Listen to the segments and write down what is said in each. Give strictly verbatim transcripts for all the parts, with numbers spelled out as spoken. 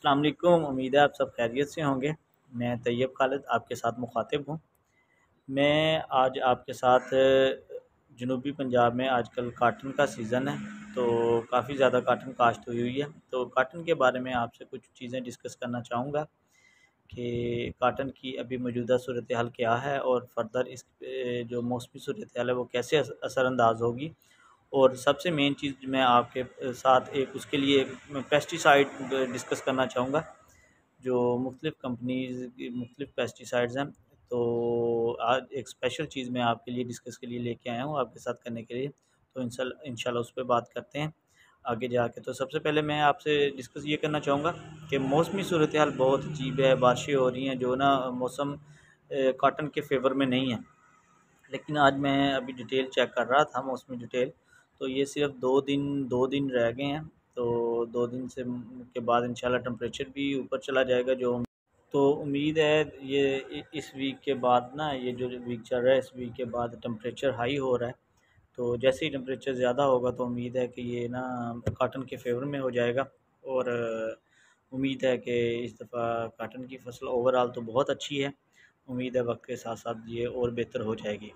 अस्सलाम वालेकुम। उम्मीद है आप सब खैरियत से होंगे। मैं तैयब खालिद आपके साथ मुखातिब हूँ। मैं आज आपके साथ जनूबी पंजाब में आजकल काटन का सीज़न है, तो काफ़ी ज़्यादा काटन काश्त हुई हुई है। तो काटन के बारे में आपसे कुछ चीज़ें डिस्कस करना चाहूँगा कि काटन की अभी मौजूदा सूरत हाल क्या है और फ़र्दर इस ए, जो मौसमी सूरत हाल है वो कैसे अस असरअंदाज़ होगी। और सबसे मेन चीज़ मैं आपके साथ एक उसके लिए पेस्टिसाइड डिस्कस करना चाहूँगा, जो मुख्तलिफ़ कंपनीज़ की मुख्तलिफ़ पेस्टिसाइड्स हैं। तो आज एक स्पेशल चीज़ मैं आपके लिए डिस्कस के लिए लेके आया हूँ आपके साथ करने के लिए। तो इंशाल इंशाल्लाह उस पे बात करते हैं आगे जाके। तो सबसे पहले मैं आपसे डिस्कस ये करना चाहूँगा कि मौसमी सूरत हाल बहुत अजीब है। बारिशें हो रही हैं जो ना मौसम कॉटन के फ़ेवर में नहीं है। लेकिन आज मैं अभी डिटेल चेक कर रहा था मौसमी डिटेल, तो ये सिर्फ दो दिन दो दिन रह गए हैं। तो दो दिन से के बाद इंशाल्लाह टेम्परेचर भी ऊपर चला जाएगा। जो तो उम्मीद है ये इस वीक के बाद ना, ये जो वीक चल रहा है इस वीक के बाद टेम्परेचर हाई हो रहा है। तो जैसे ही टेम्परेचर ज़्यादा होगा तो उम्मीद है कि ये ना काटन के फेवर में हो जाएगा। और उम्मीद है कि इस दफ़ा काटन की फसल ओवरऑल तो बहुत अच्छी है। उम्मीद है वक्त के साथ साथ ये और बेहतर हो जाएगी।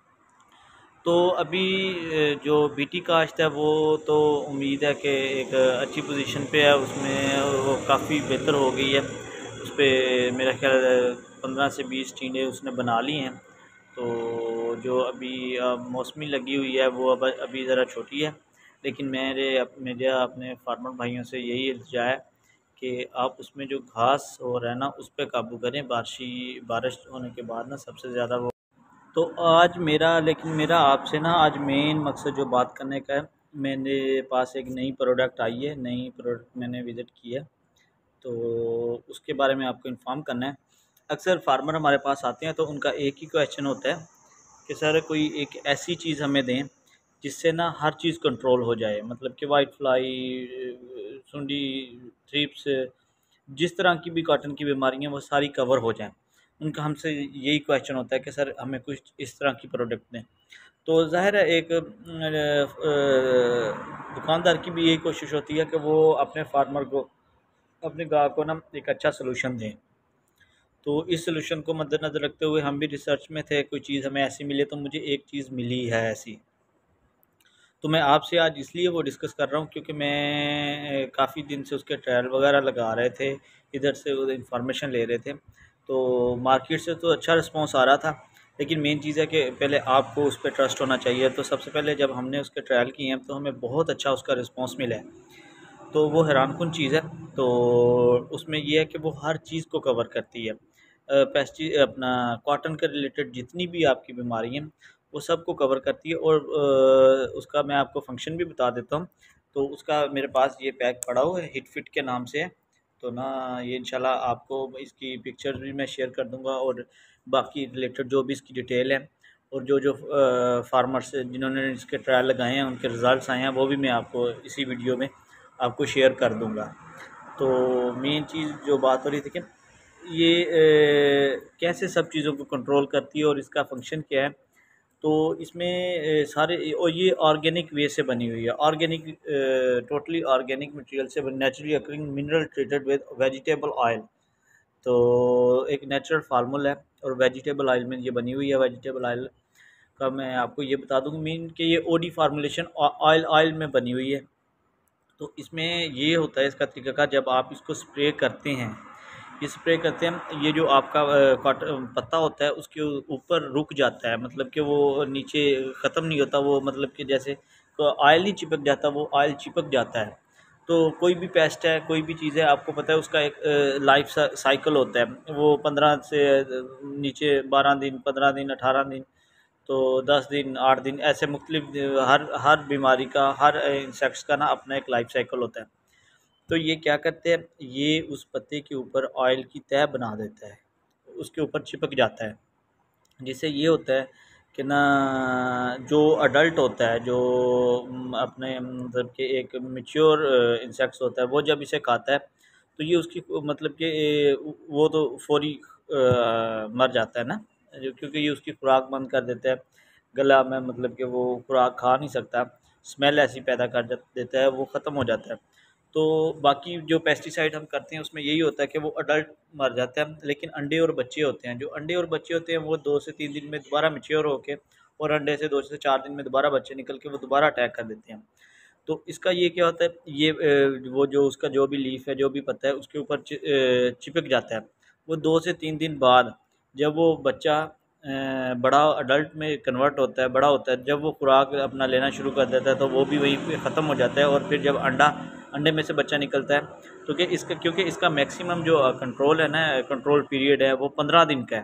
तो अभी जो बीटी काश्त है वो तो उम्मीद है कि एक अच्छी पोजीशन पे है, उसमें वो काफ़ी बेहतर हो गई है। उस पर मेरा ख्याल पंद्रह से बीस टीनें उसने बना ली हैं। तो जो अभी मौसमी लगी हुई है वो अब अभी ज़रा छोटी है। लेकिन मेरे मेरे अपने फार्मर भाइयों से यही इल्तिजा है कि आप उसमें जो घास हो रहा है ना उस पर काबू करें। बारिशी बारिश होने के बाद ना सबसे ज़्यादा वो तो आज मेरा लेकिन मेरा आपसे ना आज मेन मकसद जो बात करने का है, मेरे पास एक नई प्रोडक्ट आई है, नई प्रोडक्ट मैंने विज़िट की है, तो उसके बारे में आपको इन्फॉर्म करना है। अक्सर फार्मर हमारे पास आते हैं तो उनका एक ही क्वेश्चन होता है कि सर कोई एक ऐसी चीज़ हमें दें जिससे ना हर चीज़ कंट्रोल हो जाए, मतलब कि वाइट फ्लाई, सुंडी, थ्रिप्स, जिस तरह की भी कॉटन की बीमारियां वो सारी कवर हो जाएं। उनका हमसे यही क्वेश्चन होता है कि सर हमें कुछ इस तरह की प्रोडक्ट दें। तो ज़ाहिर है एक दुकानदार की भी यही कोशिश होती है कि वो अपने फार्मर को, अपने ग्राहक को ना एक अच्छा सलूशन दें। तो इस सलूशन को मद्देनज़र रखते हुए हम भी रिसर्च में थे, कोई चीज़ हमें ऐसी मिले। तो मुझे एक चीज़ मिली है ऐसी, तो मैं आपसे आज इसलिए वो डिस्कस कर रहा हूँ क्योंकि मैं काफ़ी दिन से उसके ट्रायल वगैरह लगा रहे थे, इधर से उधर इंफॉर्मेशन ले रहे थे। तो मार्केट से तो अच्छा रिस्पांस आ रहा था, लेकिन मेन चीज़ है कि पहले आपको उस पर ट्रस्ट होना चाहिए। तो सबसे पहले जब हमने उसके ट्रायल किए हैं तो हमें बहुत अच्छा उसका रिस्पांस मिला है, तो वो हैरानकुन चीज़ है। तो उसमें ये है कि वो हर चीज़ को कवर करती है। पेस्टी अपना कॉटन के रिलेटेड जितनी भी आपकी बीमारी हैं वो सब को कवर करती है। और अ, उसका मैं आपको फंक्शन भी बता देता हूँ। तो उसका मेरे पास ये पैक पड़ा हुआ है, हिट फिट के नाम से है। तो ना ये इंशाल्लाह आपको इसकी पिक्चर भी मैं शेयर कर दूँगा, और बाकी रिलेटेड जो भी इसकी डिटेल है और जो जो फार्मर्स जिन्होंने इसके ट्रायल लगाए हैं उनके रिज़ल्ट्स आए हैं वो भी मैं आपको इसी वीडियो में आपको शेयर कर दूँगा। तो मेन चीज़ जो बात हो रही थी कि ये ए, कैसे सब चीज़ों को कंट्रोल करती है और इसका फंक्शन क्या है। तो इसमें ए, सारे और ये ऑर्गेनिक वे से बनी हुई है, ऑर्गेनिक टोटली ऑर्गेनिक मटेरियल से, naturally occurring mineral treated with vegetable oil. तो एक नेचुरल फार्मूला है और वेजिटेबल ऑयल में ये बनी हुई है। वेजिटेबल ऑयल का मैं आपको ये बता दूँ मीन कि ये ओडी फार्मूलेशन ऑयल ऑयल में बनी हुई है। तो इसमें ये होता है इसका तरीक़ाकार, जब आप इसको स्प्रे करते हैं, ये स्प्रे करते हैं, ये जो आपका कॉट पत्ता होता है उसके ऊपर रुक जाता है, मतलब कि वो नीचे ख़त्म नहीं होता वो, मतलब कि जैसे तो ऑयल नहीं चिपक जाता, वो ऑयल चिपक जाता है। तो कोई भी पेस्ट है, कोई भी चीज़ है, आपको पता है उसका एक लाइफ साइकिल होता है। वो पंद्रह से नीचे बारह दिन, पंद्रह दिन, अठारह दिन, तो दस दिन, आठ दिन, ऐसे मुख्तलिफ हर हर बीमारी का, हर इंसेक्ट्स का ना अपना एक लाइफ साइकिल होता है। तो ये क्या करते हैं, ये उस पत्ते के ऊपर ऑयल की तह बना देता है, उसके ऊपर चिपक जाता है, जिससे ये होता है कि ना जो अडल्ट होता है, जो अपने मतलब कि एक मैच्योर इंसेक्ट्स होता है, वो जब इसे खाता है तो ये उसकी मतलब कि वो तो फौरी मर जाता है ना, क्योंकि ये उसकी खुराक बंद कर देता है। गला में मतलब कि वो खुराक खा नहीं सकता, स्मेल ऐसी पैदा कर देता है, वो ख़त्म हो जाता है। तो बाकी जो पेस्टिसाइड हम करते हैं उसमें यही होता है कि वो अडल्ट मर जाता है, लेकिन अंडे और बच्चे होते हैं, जो अंडे और बच्चे होते हैं वो दो से तीन दिन में दोबारा मैच्योर होके और अंडे से दो से चार दिन में दोबारा बच्चे निकल के वो दोबारा अटैक कर देते हैं। तो इसका ये क्या होता है, ये वो जो उसका जो भी लीफ है, जो भी पत्ता है, उसके ऊपर चिपक जाता है। वो दो से तीन दिन बाद जब वो बच्चा बड़ा अडल्ट में कन्वर्ट होता है, बड़ा होता है, जब वो खुराक अपना लेना शुरू कर देता है तो वो भी वहीं पे ख़त्म हो जाता है। और फिर जब अंडा अंडे में से बच्चा निकलता है तो कि इसका क्योंकि इसका मैक्सिमम जो कंट्रोल है ना, कंट्रोल पीरियड है वो पंद्रह दिन का है।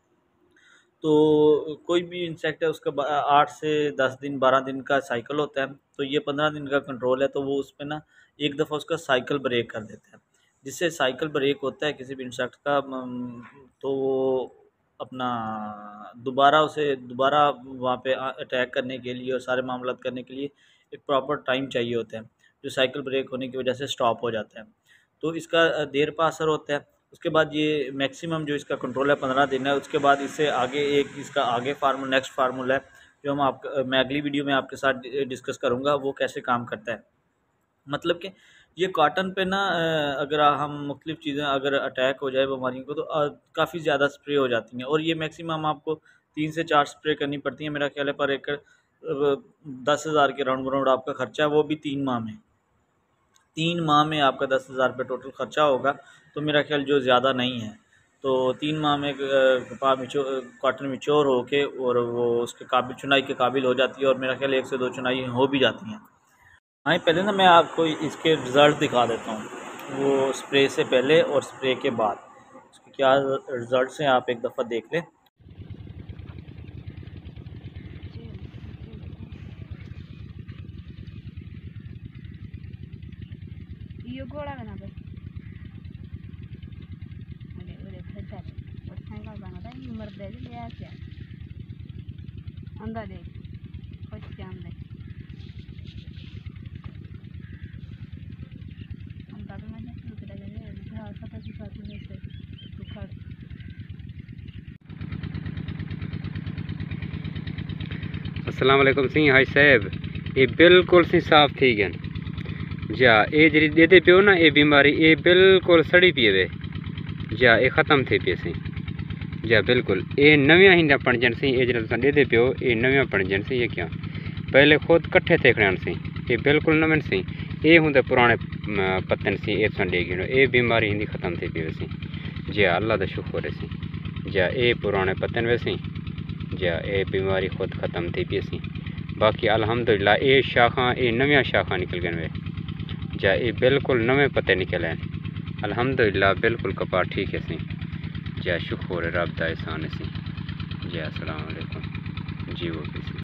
तो कोई भी इंसेक्ट है उसका आठ से दस दिन बारह दिन का साइकिल होता है, तो ये पंद्रह दिन का कंट्रोल है। तो वो उस पर ना एक दफ़ा उसका साइकिल ब्रेक कर देता है। जिससे साइकिल ब्रेक होता है किसी भी इंसेक्ट का, तो वो अपना दोबारा उसे दोबारा वहाँ पे अटैक करने के लिए और सारे मामलात करने के लिए एक प्रॉपर टाइम चाहिए होता है, जो साइकिल ब्रेक होने की वजह से स्टॉप हो जाता है। तो इसका देर पा असर होता है। उसके बाद ये मैक्सिमम जो इसका कंट्रोल है पंद्रह दिन है। उसके बाद इससे आगे एक इसका आगे फार्मूला नेक्स्ट फार्मूला है जो हम आप मैं अगली वीडियो में आपके साथ डिस्कस करूँगा वो कैसे काम करता है। मतलब कि ये कॉटन पे ना अगर हम मुख्तलिफ़ चीज़ें अगर अटैक हो जाए बीमारियों को तो काफ़ी ज़्यादा स्प्रे हो जाती हैं, और ये मैक्सिमम आपको तीन से चार स्प्रे करनी पड़ती है। मेरा ख्याल है पर एकड़ दस हज़ार के राउंड राउंड आपका ख़र्चा है, वो भी तीन माह में तीन माह में आपका दस हज़ार रुपये टोटल ख़र्चा होगा। तो मेरा ख्याल जो ज़्यादा नहीं है, तो तीन माह में कपास मिच्योर कॉटन मिच्योर हो के और वो उसके काबिल चुनाई के काबिल हो जाती है, और मेरा ख्याल एक से दो चुनाई हो भी जाती हैं। हाँ, पहले ना मैं आपको इसके रिज़ल्ट दिखा देता हूँ, वो स्प्रे से पहले और स्प्रे के बाद उसके क्या रिज़ल्ट हैं, आप एक दफ़ा देख लें। ये घोड़ा बना दे मुझे मुझे खर्चा और खाएगा बना था ये मर दे ले ऐसे अंदर देख कुछ क्या अंदर अंदर तो मैंने शुरू कर दिया है घर पता की बात नहीं है तो खड़ अस्सलाम वालेकुम सी हाई साहब, ये बिल्कुल सी साफ थी गन जा ये जी देते पियो ना ये बीमारी ये बिल्कुल सड़ी पी वे जा ये ख़त्म थी पी सी जा बिल्कुल ये नविया ही पणजन सी ये जो देते पियो ये नविया पणजन सी ये क्या पहले खुद कट्ठे थे खड़न सी ये बिल्कुल नवन सी ये होंगे पुराने पत्तन सी ये संडे गिनो ये बीमारी हिंदी ख़त्म थी पी सी जा अल्लाह का शुक्र है सी जा ये पुराने पत्तन वैसी जा ये बीमारी खुद ख़त्म थी पी सी। बाकी अल्हम्दुलिल्लाह ये शाखा ये नविया शाखा निकल गए वे जा ये बिल्कुल नवे पत्ते निकले हैं अल्हम्दुलिल्लाह बिल्कुल कपास ठीक है सी जा शुक्र रब दा एहसान सी। जा अस्सलाम वालेकुम जी वो